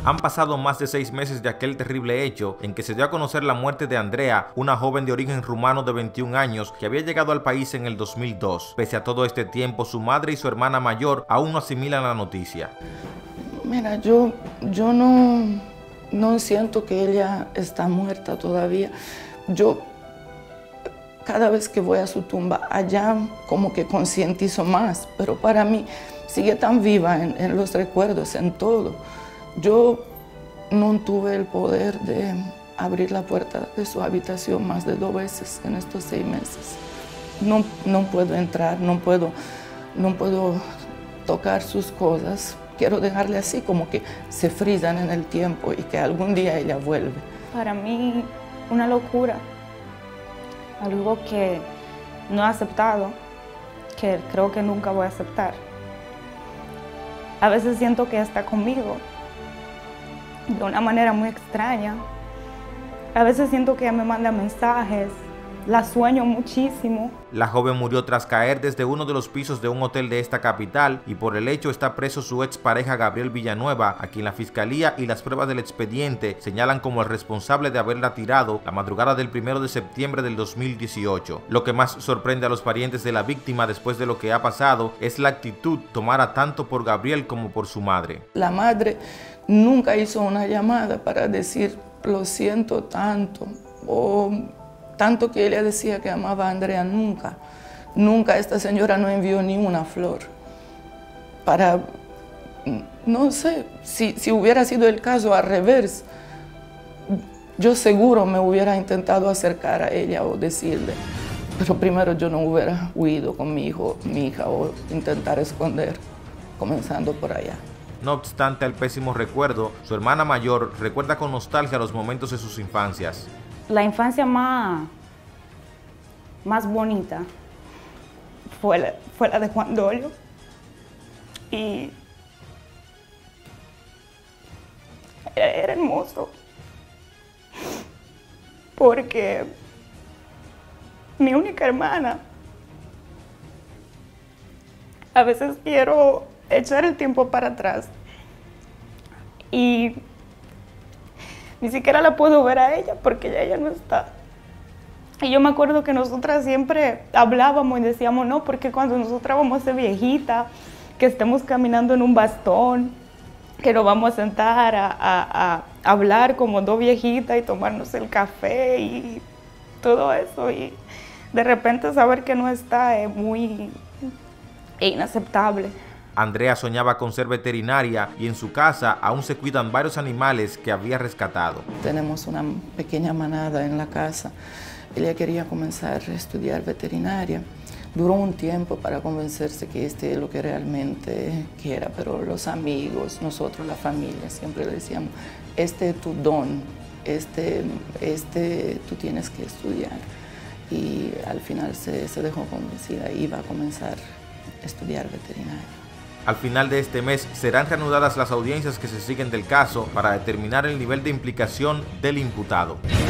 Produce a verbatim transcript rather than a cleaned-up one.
Han pasado más de seis meses de aquel terrible hecho en que se dio a conocer la muerte de Andrea, una joven de origen rumano de veintiún años que había llegado al país en el dos mil dos. Pese a todo este tiempo, su madre y su hermana mayor aún no asimilan la noticia. Mira, yo, yo no, no siento que ella está muerta todavía. Yo, cada vez que voy a su tumba, allá como que concientizo más, pero para mí sigue tan viva en, en los recuerdos, en todo. Yo no tuve el poder de abrir la puerta de su habitación más de dos veces en estos seis meses. No, no puedo entrar, no puedo, no puedo tocar sus cosas. Quiero dejarle así, como que se frizan en el tiempo y que algún día ella vuelve. Para mí, una locura. Algo que no he aceptado, que creo que nunca voy a aceptar. A veces siento que está conmigo de una manera muy extraña. A veces siento que ella me manda mensajes, la sueño muchísimo. La joven murió tras caer desde uno de los pisos de un hotel de esta capital y por el hecho está preso su expareja Gabriel Villanueva, a quien la fiscalía y las pruebas del expediente señalan como el responsable de haberla tirado la madrugada del primero de septiembre del dos mil dieciocho. Lo que más sorprende a los parientes de la víctima después de lo que ha pasado es la actitud tomada tanto por Gabriel como por su madre. La madre nunca hizo una llamada para decir lo siento tanto o tanto que ella decía que amaba a Andrea. Nunca, nunca esta señora no envió ni una flor para, no sé, si, si hubiera sido el caso al revés, yo seguro me hubiera intentado acercar a ella o decirle, pero primero yo no hubiera huido con mi hijo, mi hija o intentar esconder, comenzando por allá. No obstante al pésimo recuerdo, su hermana mayor recuerda con nostalgia los momentos de sus infancias. La infancia más, más bonita fue la, fue la de Juan Dolio. Y era, era hermoso. Porque mi única hermana, a veces quiero echar el tiempo para atrás y ni siquiera la puedo ver a ella porque ya ella no está. Y yo me acuerdo que nosotras siempre hablábamos y decíamos, no, porque cuando nosotras vamos a ser viejita, que estemos caminando en un bastón, que nos vamos a sentar a, a, a hablar como dos viejitas y tomarnos el café y todo eso. Y de repente saber que no está es muy inaceptable. Andrea soñaba con ser veterinaria y en su casa aún se cuidan varios animales que había rescatado. Tenemos una pequeña manada en la casa. Ella quería comenzar a estudiar veterinaria. Duró un tiempo para convencerse que este es lo que realmente quiera, pero los amigos, nosotros, la familia, siempre le decíamos, este es tu don, este, este tú tienes que estudiar. Y al final se, se dejó convencida y iba a comenzar a estudiar veterinaria. Al final de este mes serán reanudadas las audiencias que se siguen del caso para determinar el nivel de implicación del imputado.